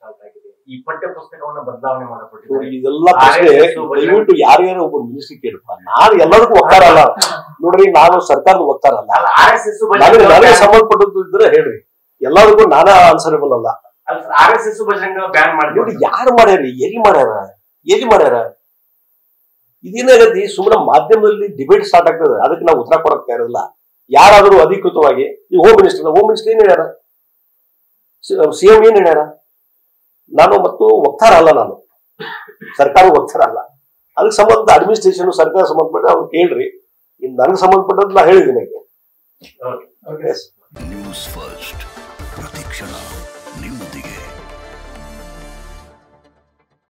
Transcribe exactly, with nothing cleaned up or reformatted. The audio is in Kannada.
ಸ್ಟಾರ್ಟ್ ಆಗಿದೆ. ಈ ಪಠ್ಯ ಪುಸ್ತಕವನ್ನ ಬದಲಾವಣೆ ಮಾಡಕೊಟ್ಟಿದ್ದಾರೆ. ಇದೆಲ್ಲ ಪ್ರಶ್ನೆ ದಯವಿಟ್ಟು ಯಾರ್ಯಾರ ಒಬ್ಬರು ಮಿನಿಸ್ಟ್ರಿ ಕೇಳಪ್ಪ. ನಾನು ಎಲ್ಲದಕ್ಕೂ ಒಕ್ತಾರ ಅಲ್ಲ ನೋಡ್ರಿ, ನಾನು ಸರ್ಕಾರದ ಒಕ್ತಾರ ಅಲ್ಲ. ಆರ್ ಎಸ್ ಎಸ್ ನನಗೆ ಸಂಬಂಧಪಟ್ಟದ್ದು ಇದ್ರೆ ಹೇಳ್ರಿ, ಎಲ್ಲದಕ್ಕೂ ನಾನೇ ಆನ್ಸರಬಲ್ ಅಲ್ಲ. R S S Bajrang ban ಮಾಡಿ ನೋಡಿ ಯಾರು ಮಾಡ್ಯಾರ, ಎಲ್ಲಿ ಮಾಡ್ಯಾರ, ಎಲ್ಲಿ ಮಾಡ್ಯಾರ? ಇದೇನಾಗತಿ, ಸುಮ್ಮನೆ ಮಾಧ್ಯಮದಲ್ಲಿ ಡಿಬೇಟ್ ಸ್ಟಾರ್ಟ್ ಆಗ್ತದೆ, ಅದಕ್ಕೆ ನಾವು ಉತ್ತರ ಕೊಡಕ್ ಇರಲ್ಲ. ಯಾರಾದರೂ ಅಧಿಕೃತವಾಗಿ ಈ ಹೋಮ್ ಮಿನಿಸ್ಟರ್ ಹೋಮ್ ಮಿನಿಸ್ಟರ್ ಏನ್ ಹೇಳ್ಯಾರ, ಸಿಎಂ ಏನ್ ಹೇಳ್ಯಾರ? ನಾನು ಮತ್ತು ವಕ್ತಾರ ಅಲ್ಲ, ನಾನು ಸರ್ಕಾರ ವಕ್ತಾರ ಅಲ್ಲ. ಅದಕ್ಕೆ ಸಂಬಂಧ ಅಡ್ಮಿನಿಸ್ಟ್ರೇಷನ್ ಸರ್ಕಾರ ಸಂಬಂಧಪಟ್ಟ ಅವ್ರು ಕೇಳ್ರಿ. ಇನ್ನು ನನಗೆ ಸಂಬಂಧಪಟ್ಟದ್ದು ನಾ ಹೇಳಿದ್ದೀನಿ. ನ್ಯೂಸ್ ಫಸ್ಟ್ ಪ್ರತಿಕ್ಷಣ ನಿಮ್ಮೊಂದಿಗೆ.